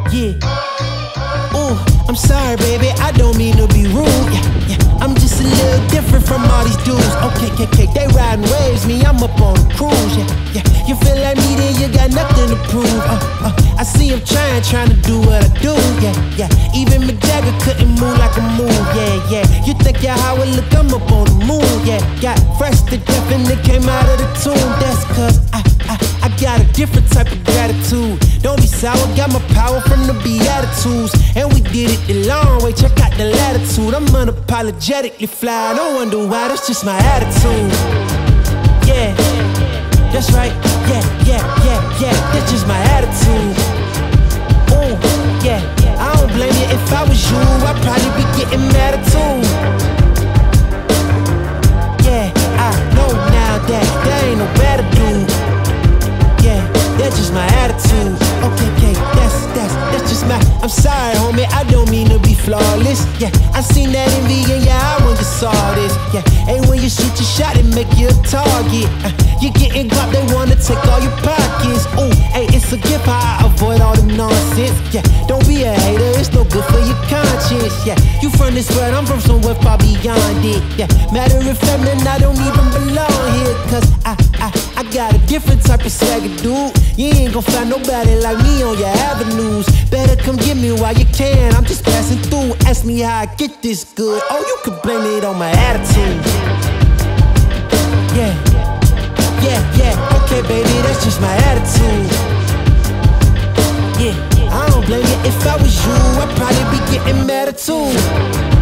Yeah. Ooh, I'm sorry, baby, I don't mean to be rude. Yeah, yeah. I'm just a little different from all these dudes. Okay, they riding waves, me, I'm up on a cruise. Yeah, yeah. You feel like me, then you got nothing to prove. I see him trying to do what I do. Yeah, yeah. Even Mick Jagger couldn't move like a move. Yeah, yeah. You think you're Howard, look, I'm up on the moon. Yeah, got fresh to death and it came out of the tomb. That's cause I got a different type of gratitude. Don't be sour, got my power from the Beatitudes. And we did it the long way, check out the latitude. I'm unapologetically fly, no wonder why, that's just my attitude. Yeah, that's right, yeah, that's just my attitude. Ooh, yeah, I don't blame you, if I was you, I'd probably be getting mad too. Yeah, I know now that there ain't no better dude. Yeah, that's just my attitude. Okay, that's just my. I'm sorry, homie, I don't mean to be flawless. Yeah, I seen that envy in your eye when you saw this. Yeah, hey, when you shoot your shot, it make you a target. You getting got, they wanna take all your pockets. Ooh, hey, it's a gift how I avoid all the nonsense. Yeah, don't be a hater, it's no good for your conscience. Yeah, you from this world, I'm from somewhere far beyond it. Yeah, matter of fact, man, I don't even belong here. Cause I got a different type of swagger, dude. You ain't gon' find nobody like me on your avenues. Better come get me while you can, I'm just passing through. Ask me how I get this good, oh, you can blame it on my attitude. Yeah, okay, baby, that's just my attitude. Yeah, I don't blame you, if I was you, I'd probably be getting mad too.